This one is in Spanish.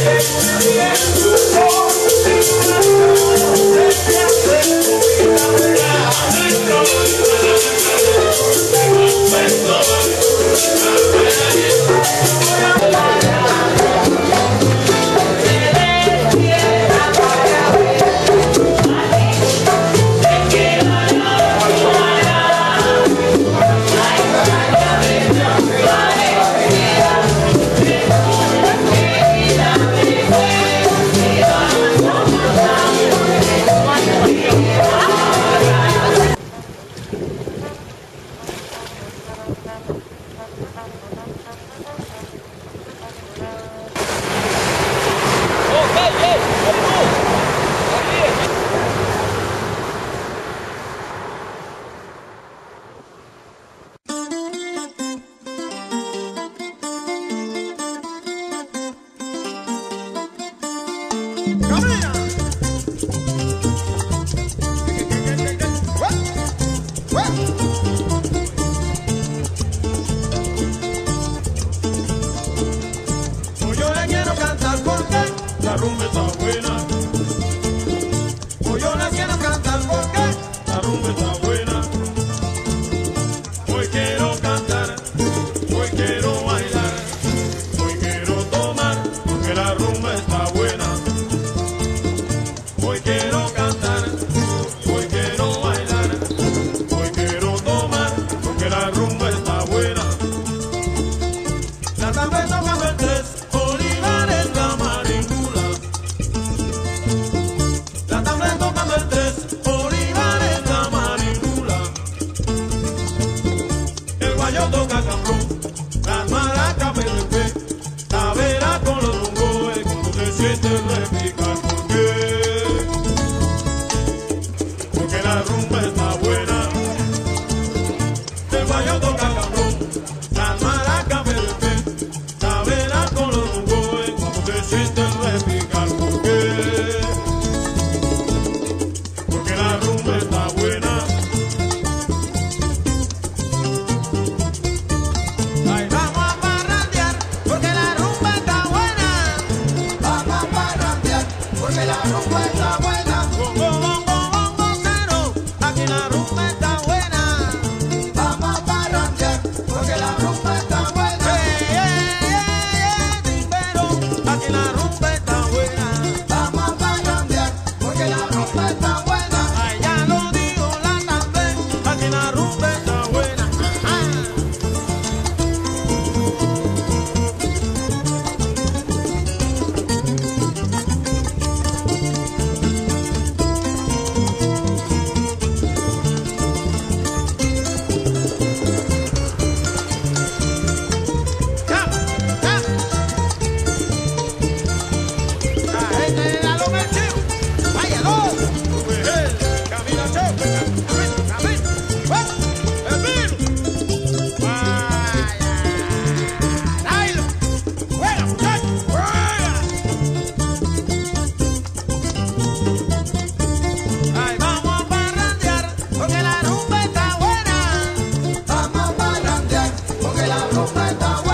La rumba está buena. Hoy yo la quiero cantar porque la rumba está buena. Hoy quiero cantar, hoy quiero bailar, hoy quiero tomar porque la rumba está buena. Hoy quiero cantar, hoy quiero bailar, hoy quiero tomar porque la rumba está buena. La tarde toca el 3, Olivares, la Maringula. La tarde toca el 3, Olivares, la Maringula. El guayo toca cabrón, las maracas PNP, la vera con los bongos, cuando te sientes repicar. ¿Por qué? Porque la rumba está buena. El guayo toca cabrón, las maracas PNP, la vera con los bongos, cuando te sientes repicar. ¿Por qué? Porque la rumba está buena. Ay, vamos a parrandear porque la rumba está buena. Vamos a parrandear porque la rumba está buena. Bongo, bongo, bongo cero, aquí la rumba está buena. Vamos a parrandear porque la rumba está buena. Pero aquí la rumba está buena. Vamos a parrandear porque la rumba está buena. Ay, ya lo digo la también, aquí la rumba está buena. ¡Ya! ¡Ya! La gente de la loma del chivo, váyalo. Camina Chau, camina, el vino. Vaya, Nailo, juega muchachos, juega. Ay, vamos a parrandear porque la rumba está buena. Vamos a parrandear porque la rumba está buena.